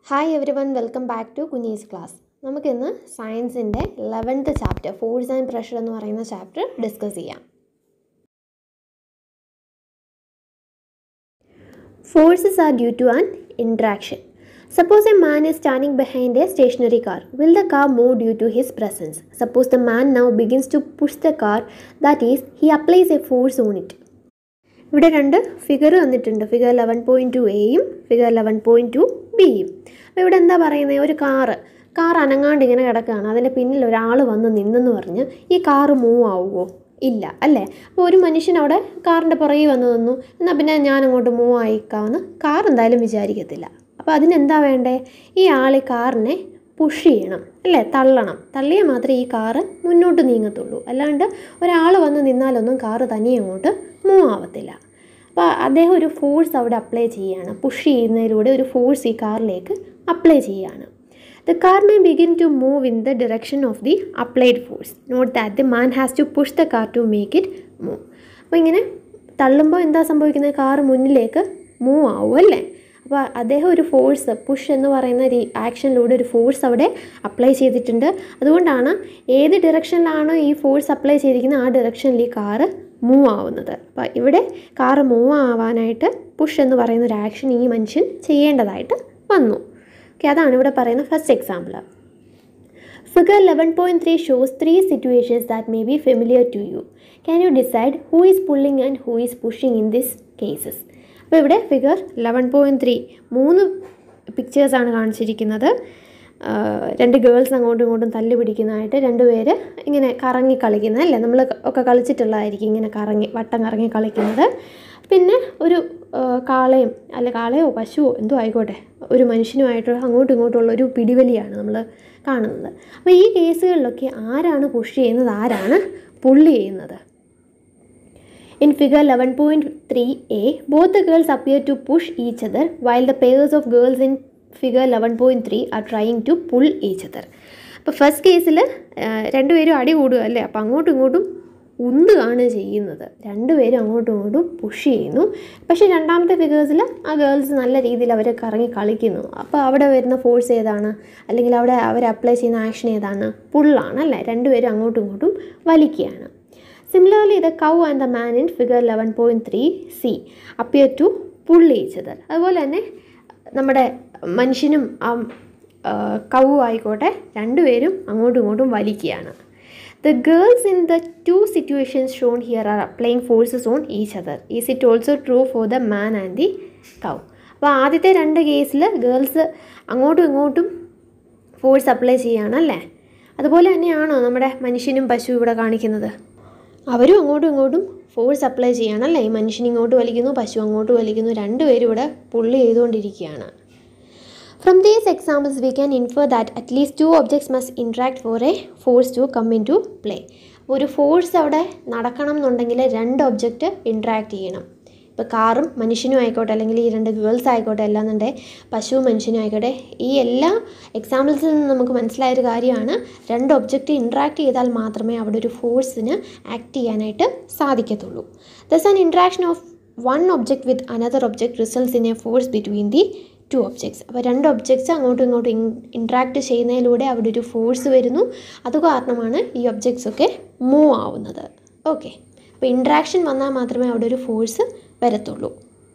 Hi everyone, welcome back to Kunji's class. നമുക്ക് ഇന്ന് സയൻസിന്റെ 11th chapter force and pressure എന്ന് പറയുന്ന ചാപ്റ്റർ ഡിസ്കസ് ചെയ്യാം. Forces are due to an interaction. Suppose a man is standing behind a stationary car. Will the car move due to his presence? Suppose the man now begins to push the car, that is, he applies a force on it. ഇവിടെ രണ്ട് figure തന്നിട്ടുണ്ട്, figure 11.2a figure 11.2bയും. അപ്പോൾ ഇവിടെ എന്താ പറയുന്നത്, ഒരു car അനങ്ങാണ്ട് ഇങ്ങനെ കിടക്കുകയാണ്, അതിൻ്റെ പിന്നിൽ ഒരാൾ വന്ന് നിന്നെന്ന് പറഞ്ഞ് ഈ കാറ് മൂവ് ആവുമോ? ഇല്ല അല്ലേ. അപ്പോൾ ഒരു മനുഷ്യൻ അവിടെ കാറിൻ്റെ പുറകിൽ വന്ന് നിന്നു, എന്നാൽ പിന്നെ ഞാൻ അങ്ങോട്ട് മൂവ് ആയിക്കാമെന്ന് കാർ എന്തായാലും വിചാരിക്കത്തില്ല. അപ്പോൾ അതിനെന്താ വേണ്ടേ, ഈ ആൾ ഈ കാറിനെ പുഷ് ചെയ്യണം അല്ലേ, തള്ളണം. തള്ളിയാൽ മാത്രമേ ഈ കാറ് മുന്നോട്ട് നീങ്ങത്തുള്ളൂ, അല്ലാണ്ട് ഒരാൾ വന്ന് നിന്നാലൊന്നും കാറ് തനിയെ അങ്ങോട്ട് മൂവ് ആവത്തില്ല. അപ്പോൾ അദ്ദേഹം ഒരു ഫോഴ്സ് അവിടെ അപ്ലൈ ചെയ്യുകയാണ്, പുഷ് ചെയ്യുന്നതിലൂടെ ഒരു ഫോഴ്സ് ഈ കാറിലേക്ക് അപ്ലൈ ചെയ്യുകയാണ്. The car may begin to move in the direction of the applied force. Note that the man has to push the car to make it move. അപ്പോൾ ഇങ്ങനെ തള്ളുമ്പോൾ എന്താ സംഭവിക്കുന്നത്, കാർ മുന്നിലേക്ക് മൂവ് ആവും അല്ലേ. അപ്പോൾ അദ്ദേഹം ഒരു ഫോഴ്സ്, പുഷ് എന്ന് പറയുന്ന ആക്ഷനിലൂടെ ഒരു ഫോഴ്സ് അവിടെ അപ്ലൈ ചെയ്തിട്ടുണ്ട്. അതുകൊണ്ടാണ് ഏത് ഡിറക്ഷനിലാണ് ഈ ഫോഴ്സ് അപ്ലൈ ചെയ്തിരിക്കുന്നത് ആ ഡിറക്ഷനിൽ ഈ കാറ് മൂവ് ആവുന്നത്. അപ്പോൾ ഇവിടെ കാറ് മൂവ് ആവാനായിട്ട് പുഷ് എന്ന് പറയുന്ന ഒരു ആക്ഷൻ ഈ മനുഷ്യൻ ചെയ്യേണ്ടതായിട്ട് വന്നു. ഓക്കെ, അതാണ് ഇവിടെ പറയുന്ന first example. Figure 11.3 shows 3 situations that may be familiar to you. Can you decide who is pulling and who is pushing in this cases? അപ്പോൾ ഇവിടെ ഫിഗർ 11.3 3 പിക്ചേഴ്സാണ് കാണിച്ചിരിക്കുന്നത്. രണ്ട് ഗേൾസ് അങ്ങോട്ടും ഇങ്ങോട്ടും തല്ലി പിടിക്കുന്നതായിട്ട്, രണ്ടുപേര് ഇങ്ങനെ കറങ്ങി കളിക്കുന്നത് അല്ലേ, നമ്മൾ ഒക്കെ കളിച്ചിട്ടുള്ളതായിരിക്കും ഇങ്ങനെ വട്ടം കറങ്ങി കളിക്കുന്നത്. പിന്നെ ഒരു കാളയോ പശുവോ എന്തോ ആയിക്കോട്ടെ, ഒരു മനുഷ്യനുമായിട്ടുള്ള അങ്ങോട്ടും ഇങ്ങോട്ടുള്ള ഒരു പിടിവലിയാണ് നമ്മൾ കാണുന്നത്. അപ്പോൾ ഈ കേസുകളിലൊക്കെ ആരാണ് പുഷ് ചെയ്യുന്നത്, ആരാണ് പുള്ളി ചെയ്യുന്നത്? In figure 11.3a, both the girls appear to push each other, while the pairs of girls in figure 11.3 are trying to pull each other. അപ്പോൾ ഫസ്റ്റ് കേസിൽ രണ്ടുപേരും അടി കൂടുക അല്ലേ, അപ്പോൾ അങ്ങോട്ടും ഇങ്ങോട്ടും ഉന്തുകയാണ് ചെയ്യുന്നത്, രണ്ടുപേരും അങ്ങോട്ടും ഇങ്ങോട്ടും പുഷ് ചെയ്യുന്നു. പക്ഷേ രണ്ടാമത്തെ ഫിഗേഴ്സിൽ ആ ഗേൾസ് നല്ല രീതിയിൽ അവർ കറങ്ങി കളിക്കുന്നു. അപ്പോൾ അവിടെ വരുന്ന ഫോഴ്സ് ഏതാണ്, അല്ലെങ്കിൽ അവിടെ അവർ അപ്ലൈ ചെയ്യുന്ന ആക്ഷൻ ഏതാണ്? പുള്ളാണ് അല്ലേ, രണ്ടുപേരും അങ്ങോട്ടും ഇങ്ങോട്ടും വലിക്കുകയാണ്. Similarly, the cow and the man in figure 11.3c appear to pull each other. അതുപോലെ തന്നെ നമ്മുടെ മനുഷ്യനും കൗ ആയിക്കോട്ടെ, രണ്ടുപേരും അങ്ങോട്ടും ഇങ്ങോട്ടും വലിക്കുകയാണ്. The girls in the two situations shown here are applying forces on each other. Is it also true for the man and the cow? അപ്പോൾ ആദ്യത്തെ രണ്ട് കേസിൽ ഗേൾസ് അങ്ങോട്ടും ഇങ്ങോട്ടും ഫോഴ്സ് അപ്ലൈ ചെയ്യുകയാണല്ലേ. അതുപോലെ തന്നെയാണോ നമ്മുടെ മനുഷ്യനും പശു ഇവിടെ കാണിക്കുന്നത്? അവരും അങ്ങോട്ടും ഇങ്ങോട്ടും ഫോഴ്സ് അപ്ലൈ ചെയ്യണമല്ലേ. ഈ മനുഷ്യൻ ഇങ്ങോട്ട് വലിക്കുന്നു, പശു അങ്ങോട്ട് വലിക്കുന്നു, രണ്ടുപേരും ഇവിടെ പുള്ളി ചെയ്തുകൊണ്ടിരിക്കുകയാണ്. From these examples we can infer that at least two objects must interact for a force to come into play. ഒരു ഫോഴ്സ് അവിടെ നടക്കണം എന്നുണ്ടെങ്കിൽ രണ്ട് ഒബ്ജക്റ്റ് ഇൻട്രാക്ട് ചെയ്യണം. ഇപ്പോൾ കാറും മനുഷ്യനും ആയിക്കോട്ടെ, അല്ലെങ്കിൽ ഈ രണ്ട് ഗേൾസ് ആയിക്കോട്ടെ, അല്ലാന്നുണ്ടെങ്കിൽ പശുവും മനുഷ്യനും ആയിക്കോട്ടെ, ഈ എല്ലാ എക്സാമ്പിൾസിൽ നിന്ന് നമുക്ക് മനസ്സിലായൊരു കാര്യമാണ്, രണ്ട് ഒബ്ജക്റ്റ് ഇൻട്രാക്ട് ചെയ്താൽ മാത്രമേ അവിടെ ഒരു ഫോഴ്സിന് ആക്ട് ചെയ്യാനായിട്ട് സാധിക്കത്തുള്ളൂ. Thus an interaction of one object with another object results in a force between the two objects. അപ്പോൾ രണ്ട് ഒബ്ജക്ട്സ് അങ്ങോട്ടും ഇങ്ങോട്ടും ഇൻട്രാക്ട് ചെയ്യുന്നതിലൂടെ അവിടെ ഒരു ഫോഴ്സ് വരുന്നു. അതുകാരണമാണ് ഈ ഒബ്ജക്ട്സ് ഒക്കെ മൂവ് ആവുന്നത്. ഓക്കെ, അപ്പോൾ ഇൻട്രാക്ഷൻ വന്നാൽ മാത്രമേ അവിടെ ഒരു ഫോഴ്സ് വരത്തുള്ളൂ.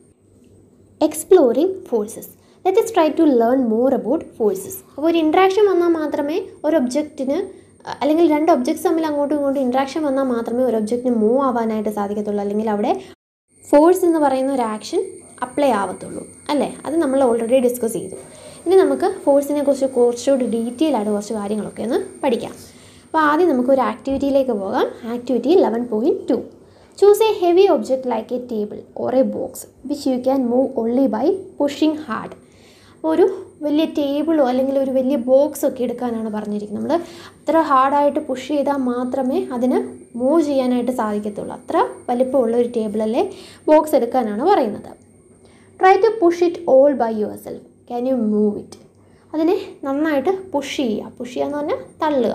Exploring forces. Let us try to learn more about forces. അപ്പോൾ ഒരു ഇൻട്രാക്ഷൻ വന്നാൽ മാത്രമേ ഒരു ഒബ്ജക്റ്റിന്, അല്ലെങ്കിൽ രണ്ട് ഒബ്ജക്ട്സ് തമ്മിൽ അങ്ങോട്ടും ഇങ്ങോട്ടും ഇൻട്രാക്ഷൻ വന്നാൽ മാത്രമേ ഒരു ഒബ്ജക്റ്റിന് മൂവ് ആവാനായിട്ട് സാധിക്കത്തുള്ളൂ, അല്ലെങ്കിൽ അവിടെ ഫോഴ്സ് എന്ന് പറയുന്ന ഒരു ആക്ഷൻ അപ്ലൈ ആവത്തുള്ളൂ അല്ലേ. അത് നമ്മൾ ഓൾറെഡി ഡിസ്കസ് ചെയ്തു. ഇനി നമുക്ക് ഫോഴ്സിനെ കുറിച്ച് കുറച്ചുകൂടി ഡീറ്റെയിൽ ആയിട്ട് കുറച്ച് കാര്യങ്ങളൊക്കെ ഒന്ന് പഠിക്കാം. അപ്പോൾ ആദ്യം നമുക്കൊരു ആക്ടിവിറ്റിയിലേക്ക് പോകാം. Activity 11.2. Choose a heavy object like a table or a box which you can move only by pushing hard. ഒരു വലിയ ടേബിളോ അല്ലെങ്കിൽ ഒരു വലിയ ബോക്സ് ഒക്കെ എടുക്കാനാണ് പറഞ്ഞിരിക്കുന്നത്. നമ്മൾ അത്ര ഹാർഡായിട്ട് പുഷ് ചെയ്താൽ മാത്രമേ അതിന് മൂവ് ചെയ്യാനായിട്ട് സാധിക്കത്തുള്ളൂ. അത്ര വലിപ്പമുള്ള ഒരു ടേബിളല്ലേ ബോക്സ് എടുക്കാനാണ് പറയുന്നത്. Try to push it all by yourself. Can you move it? അതിനെ നന്നായിട്ട് പുഷ് ചെയ്യുക എന്ന് പറഞ്ഞാൽ തള്ളുക.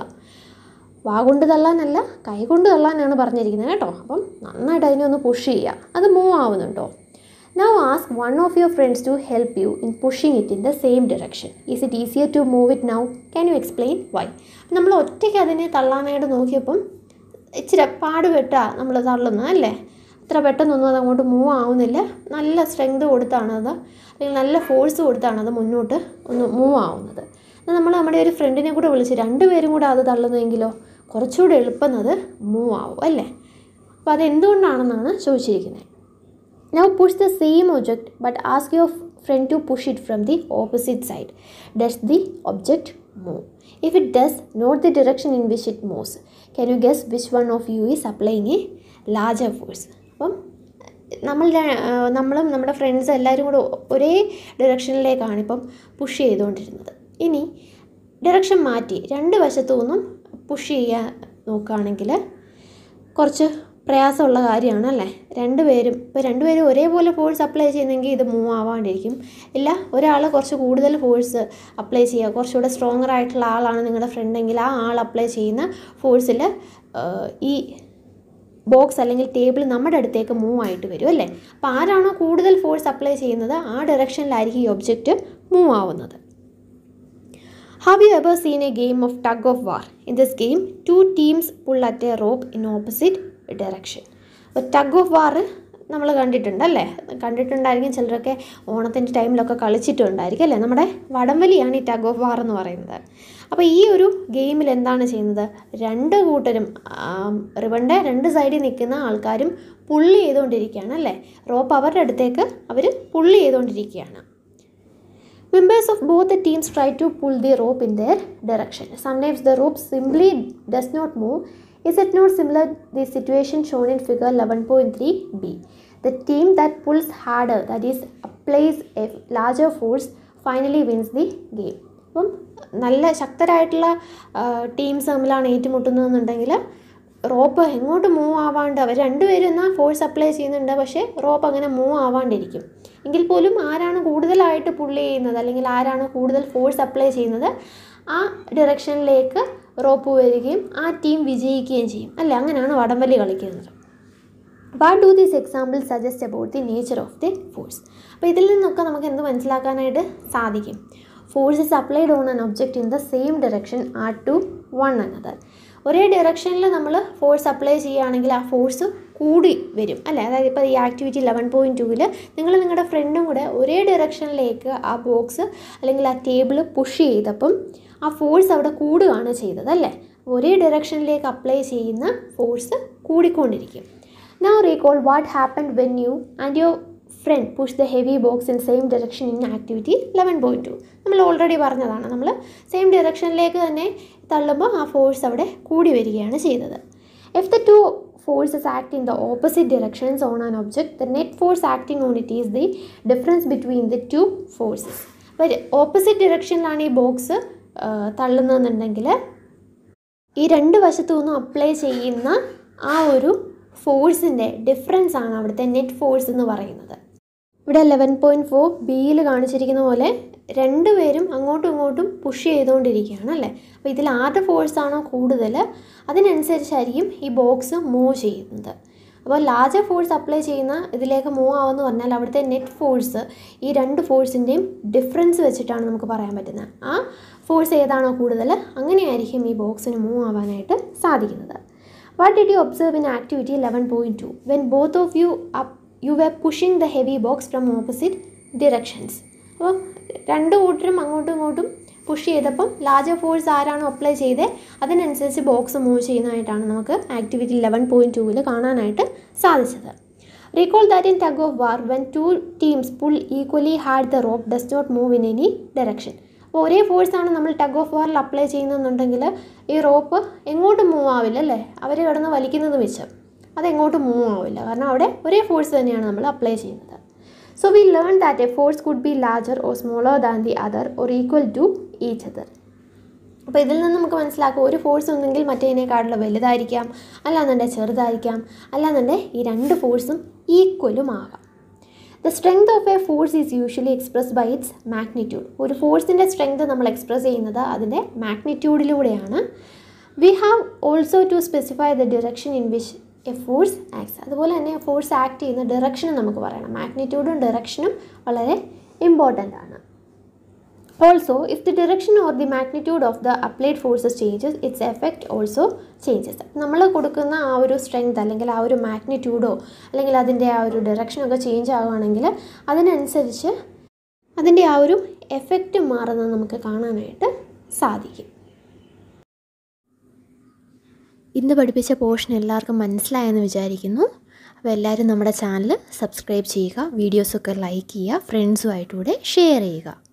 വാ കൊണ്ട് തള്ളാനല്ല, കൈ കൊണ്ട് തള്ളാനാണ് പറഞ്ഞിരിക്കുന്നത് കേട്ടോ. അപ്പം നന്നായിട്ട് അതിനെ ഒന്ന് പുഷ് ചെയ്യുക. അത് മൂവ് ആവുന്നുണ്ടോ? Now ask one of your friends to help you in pushing it in the same direction. Is it easier to move it now? Can you explain why? നമ്മൾ ഒറ്റയ്ക്ക് അതിനെ തള്ളാനായിട്ട് നോക്കിയപ്പം ഇച്ചിരി പാടുപെട്ടാണ് നമ്മൾ തള്ളുന്നത് അല്ലേ? അത്ര പെട്ടെന്നൊന്നും അത് അങ്ങോട്ട് മൂവ് ആവുന്നില്ല. നല്ല സ്ട്രെങ്ത് കൊടുത്താണത്, അല്ലെങ്കിൽ നല്ല ഫോഴ്സ് കൊടുത്താണ് അത് മുന്നോട്ട് ഒന്ന് മൂവ് ആവുന്നത്. നമ്മൾ നമ്മുടെ ഒരു ഫ്രണ്ടിനെ കൂടെ വിളിച്ച് രണ്ടുപേരും കൂടെ അത് തള്ളുന്നതെങ്കിലോ കുറച്ചുകൂടെ എളുപ്പം അത് മൂവ് ആവും അല്ലേ? അപ്പോൾ അതെന്തുകൊണ്ടാണെന്നാണ് ചോദിച്ചിരിക്കുന്നത്. Now push the same object but ask your friend to push it from the opposite side. Does the object move? If it does, note the direction in which it moves. Can you guess which one of you is applying a larger force? അപ്പം നമ്മളും നമ്മുടെ friends എല്ലാവരും കൂടെ ഒരേ ഡയറക്ഷനിലേക്കാണ് ഇപ്പം push ചെയ്തുകൊണ്ടിരുന്നത്. ഇനി direction മാറ്റി രണ്ട് വശത്തു നിന്നും പുഷ് ചെയ്യാൻ നോക്കുകയാണെങ്കിൽ കുറച്ച് പ്രയാസമുള്ള കാര്യമാണ് അല്ലേ? രണ്ടുപേരും ഒരേപോലെ ഫോഴ്സ് അപ്ലൈ ചെയ്യുന്നെങ്കിൽ ഇത് മൂവ് ആവാണ്ടിരിക്കും. ഇല്ല, ഒരാൾ കുറച്ച് കൂടുതൽ ഫോഴ്സ് അപ്ലൈ ചെയ്യുക, കുറച്ചുകൂടെ സ്ട്രോങ്ങർ ആയിട്ടുള്ള ആളാണ് നിങ്ങളുടെ ഫ്രണ്ടെങ്കിൽ ആ ആൾ അപ്ലൈ ചെയ്യുന്ന ഫോഴ്സിൽ ഈ ബോക്സ് അല്ലെങ്കിൽ ടേബിൾ നമ്മുടെ അടുത്തേക്ക് മൂവ് ആയിട്ട് വരും അല്ലേ? അപ്പോൾ ആരാണോ കൂടുതൽ ഫോഴ്സ് അപ്ലൈ ചെയ്യുന്നത് ആ ഡയറക്ഷനിലായിരിക്കും ഈ ഒബ്ജക്റ്റ് മൂവ് ആവുന്നത്. Have you ever seen a game of tug of war? In this game, two teams pull at a rope in opposite direction. അപ്പോൾ ടഗ് ഓഫ് വാർ നമ്മൾ കണ്ടിട്ടുണ്ടായിരിക്കും. ചിലരൊക്കെ ഓണത്തിൻ്റെ ടൈമിലൊക്കെ കളിച്ചിട്ടുണ്ടായിരിക്കും അല്ലേ? നമ്മുടെ വടംവലിയാണ് ഈ ടഗ് ഓഫ് വാർ എന്ന് പറയുന്നത്. അപ്പോൾ ഈ ഒരു ഗെയിമിൽ എന്താണ് ചെയ്യുന്നത്? രണ്ട് കൂട്ടരും റിബണിൻ്റെ രണ്ട് സൈഡിൽ നിൽക്കുന്ന ആൾക്കാരും പുള്ളി ചെയ്തുകൊണ്ടിരിക്കുകയാണ് അല്ലേ? റോപ്പ് അവരുടെ അടുത്തേക്ക് അവർ പുള്ളി ചെയ്തുകൊണ്ടിരിക്കുകയാണ്. Members of both the teams try to pull the rope in their direction. Sometimes the rope simply does not move. Is it not similar the situation shown in figure 11.3b? The team that pulls harder, that is applies a larger force, finally wins the game. അപ്പം നല്ല ശക്തരായിട്ടുള്ള teams തമ്മിലാണ് ഏറ്റുമുട്ടുന്നതെന്നുണ്ടെങ്കിൽ rope എങ്ങോട്ട് move ആവാണ്ട് അവർ രണ്ടുപേരും എന്നാൽ force apply ചെയ്യുന്നുണ്ട്, പക്ഷേ rope അങ്ങനെ move ആവാണ്ടിരിക്കും. എങ്കിൽ പോലും ആരാണ് കൂടുതലായിട്ട് പുള്ളി ചെയ്യുന്നത് അല്ലെങ്കിൽ ആരാണ് കൂടുതൽ ഫോഴ്സ് അപ്ലൈ ചെയ്യുന്നത് ആ ഡയറക്ഷനിലേക്ക് റോപ്പ് വരികയും ആ ടീം വിജയിക്കുകയും ചെയ്യും അല്ലേ? അങ്ങനെയാണ് വടംവലി കളിക്കുന്നത്. What do this example suggest about the nature of the force? അപ്പോൾ ഇതിൽ നിന്നൊക്കെ നമുക്ക് എന്ത് മനസ്സിലാക്കാനായിട്ട് സാധിക്കും? Force is applied on an object in the same direction are to one another. ഒരേ ഡയറക്ഷനിൽ നമ്മൾ ഫോഴ്സ് അപ്ലൈ ചെയ്യുകയാണെങ്കിൽ ആ ഫോഴ്സ് കൂടി വരും അല്ലേ? അതായത് ഇപ്പോൾ ഈ ആക്ടിവിറ്റി 11.2-ൽ നിങ്ങൾ നിങ്ങളുടെ ഫ്രണ്ടും കൂടെ ഒരേ ഡയറക്ഷനിലേക്ക് ആ ബോക്സ് അല്ലെങ്കിൽ ആ ടേബിൾ പുഷ് ചെയ്തപ്പം ആ ഫോഴ്സ് അവിടെ കൂടുകയാണ് ചെയ്തത് അല്ലേ? ഒരേ ഡയറക്ഷനിലേക്ക് അപ്ലൈ ചെയ്യുന്ന ഫോഴ്സ് കൂടിക്കൊണ്ടിരിക്കും. Now recall what happened when you and your friend push the heavy box in same direction in activity 11.2. നമ്മൾ ഓൾറെഡി പറഞ്ഞതാണ്, നമ്മൾ സെയിം ഡയറക്ഷനിലേക്ക് തന്നെ തള്ളുമ്പോൾ ആ ഫോഴ്സ് അവിടെ കൂടി വരികയാണ് ചെയ്തത്. If the two forces act in the opposite directions on an object, the net force acting on it is the difference between the two forces. അപ്പോൾ ഓപ്പോസിറ്റ് ഡയറക്ഷനിലാണ് ഈ ബോക്സ് തള്ളുന്നതെന്നുണ്ടെങ്കിൽ ഈ രണ്ട് വശത്തു നിന്നും അപ്ലൈ ചെയ്യുന്ന ആ ഒരു ഫോഴ്സിൻ്റെ ഡിഫറൻസ് ആണ് അവിടുത്തെ നെറ്റ് ഫോഴ്സ് എന്ന് പറയുന്നത്. ഇവിടെ 11.4bയിൽ കാണിച്ചിരിക്കുന്ന പോലെ രണ്ടുപേരും അങ്ങോട്ടും ഇങ്ങോട്ടും പുഷ് ചെയ്തുകൊണ്ടിരിക്കുകയാണ് അല്ലേ? അപ്പോൾ ഇതിൽ ആരുടെ ഫോഴ്സാണോ കൂടുതൽ അതിനനുസരിച്ചായിരിക്കും ഈ ബോക്സ് മൂവ് ചെയ്യുന്നത്. അപ്പോൾ ലാർജർ ഫോഴ്സ് അപ്ലൈ ചെയ്യുന്ന ഇതിലേക്ക് മൂവ് ആവുമെന്ന് പറഞ്ഞാൽ അവിടുത്തെ നെറ്റ് ഫോഴ്സ് ഈ രണ്ട് ഫോഴ്സിൻ്റെയും ഡിഫറൻസ് വെച്ചിട്ടാണ് നമുക്ക് പറയാൻ പറ്റുന്നത്. ആ ഫോഴ്സ് ഏതാണോ കൂടുതൽ അങ്ങനെയായിരിക്കും ഈ ബോക്സിന് മൂവ് ആവാനായിട്ട് സാധിക്കുന്നത്. What did you observe in activity 11.2 when both of you were pushing the heavy box from opposite directions? അപ്പോൾ രണ്ട് കൂട്ടരും അങ്ങോട്ടും ഇങ്ങോട്ടും പുഷ് ചെയ്തപ്പം ലാർജർ ഫോഴ്സ് ആരാണോ അപ്ലൈ ചെയ്തത് അതിനനുസരിച്ച് ബോക്സ് മൂവ് ചെയ്യുന്നതായിട്ടാണ് നമുക്ക് ആക്ടിവിറ്റി 11.2-ൽ കാണാനായിട്ട് സാധിച്ചത്. Recall that in tug of war when two teams pull equally hard the rope does not move in any direction. അപ്പോൾ ഒരേ ഫോഴ്സാണ് നമ്മൾ ടഗ് ഓഫ് വാറിൽ അപ്ലൈ ചെയ്യുന്നതെന്നുണ്ടെങ്കിൽ ഈ റോപ്പ് എങ്ങോട്ടും മൂവ് ആവില്ല അല്ലേ? അവർ കിടന്ന് വലിക്കുന്നത് വെച്ച് അതെങ്ങോട്ടും മൂവ് ആവില്ല, കാരണം അവിടെ ഒരേ ഫോഴ്സ് തന്നെയാണ് നമ്മൾ അപ്ലൈ ചെയ്യുന്നത്. So we learn that a force could be larger or smaller than the other or equal to each other. അപ്പോൾ ഇതിൽ നിന്ന് നമുക്ക് മനസ്സിലാക്കും ഒരു ഫോഴ്സ് ഒന്നെങ്കിൽ മറ്റേതിനേക്കാളും വലുതായിരിക്കാം, അല്ലാന്നുണ്ടെങ്കിൽ ചെറുതായിരിക്കാം, അല്ലാന്നുണ്ടെങ്കിൽ ഈ രണ്ട് ഫോഴ്സും ഈക്വലും ആകാം. The strength of a force is usually expressed by its magnitude. ഒരു ഫോഴ്സിൻ്റെ സ്ട്രെങ്ത് നമ്മൾ എക്സ്പ്രസ് ചെയ്യുന്നത് അതിൻ്റെ മാഗ്നിറ്റ്യൂഡിലൂടെയാണ്. We have also to specify the direction in which a force acts. അതുപോലെ തന്നെ ഫോഴ്സ് ആക്ട് ചെയ്യുന്ന ഡയറക്ഷനും നമുക്ക് പറയണം. മാഗ്നിറ്റ്യൂഡും ഡയറക്ഷനും വളരെ ഇമ്പോർട്ടൻ്റ് ആണ്. Also, if the direction or the magnitude of the applied forces changes, its effect also changes. നമ്മൾ കൊടുക്കുന്ന ആ ഒരു സ്ട്രെങ്ത് അല്ലെങ്കിൽ ആ ഒരു മാഗ്നിറ്റ്യൂഡോ അല്ലെങ്കിൽ അതിൻ്റെ ആ ഒരു ഡയറക്ഷനൊക്കെ ചേഞ്ച് ആവുകയാണെങ്കിൽ അതിനനുസരിച്ച് അതിൻ്റെ ആ ഒരു എഫക്റ്റ് മാറുന്നത് നമുക്ക് കാണാനായിട്ട് സാധിക്കും. ഇന്ന് പഠിപ്പിച്ച പോർഷൻ എല്ലാവർക്കും മനസ്സിലായെന്ന് വിചാരിക്കുന്നു. അപ്പോൾ എല്ലാവരും നമ്മുടെ ചാനൽ സബ്സ്ക്രൈബ് ചെയ്യുക, വീഡിയോസൊക്കെ ലൈക്ക് ചെയ്യുക, ഫ്രണ്ട്സുമായിട്ടൂടെ ഷെയർ ചെയ്യുക.